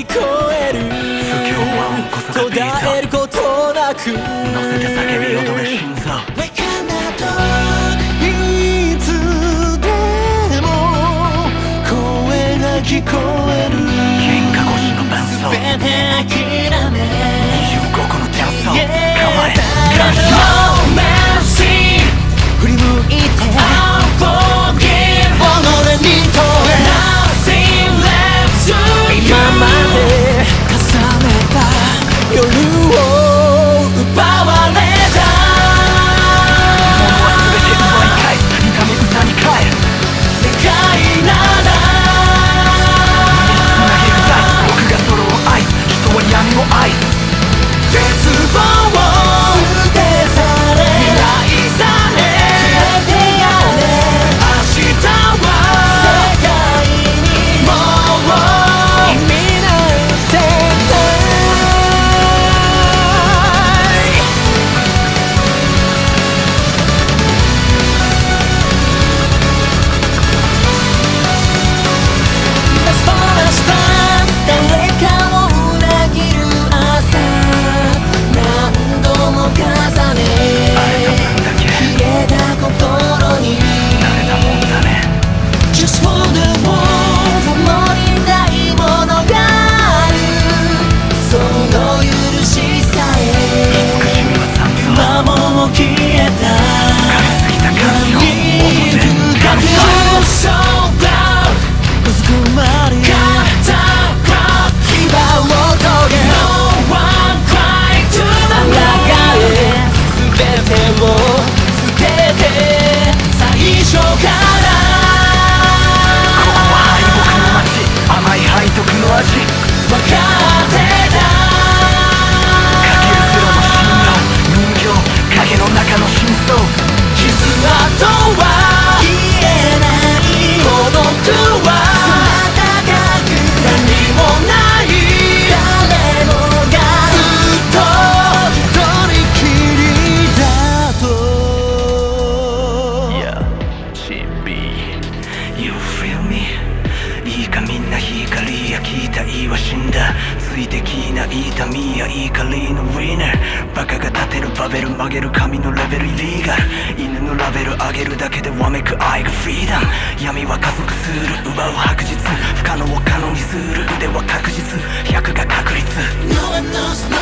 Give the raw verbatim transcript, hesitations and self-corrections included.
こえる途絶えることなく乗せて叫び踊れ心臓いつでも声が聞こえる喧嘩越しの伴奏全て諦めにじゅうごこのチャンスを構えガンノーメルシー振り向いて I'll forgive 己に問え Nothing left to you 今まで重ねた夜を奪われた物は全て奪い返す痛み歌に変える願いならつなげるダイス僕がソロを愛す人は闇を愛す絶望を捨て去れ未来さえ消えてやれ明日は世界にもう意味なんてないラストラスト誰かを裏切る朝何度も重ね消えた心に慣れたもんだね Just for the world 守りたいものがあるその許しさえ今も消えた闇深く So loud うずくまり肩が牙を研げ No one cry to the light 全てを捨てて最初からここは敗北の街甘い背徳の味分かってたかけるゼロの信用人形影の中の真相傷跡は消えない孤独はそなたが何もない誰もがずっと一人きりだと Yeah, チビ You feel me? いいかみんな光や期待は死んだ水滴な痛みや怒りのウィナーバカが立てるバベル曲げる神のレベルイリーガル犬のラベル上げるだけでわめく愛がフリーダム闇は加速する奪う白日不可能を可能にする腕は確実ひゃくが確率 No one knows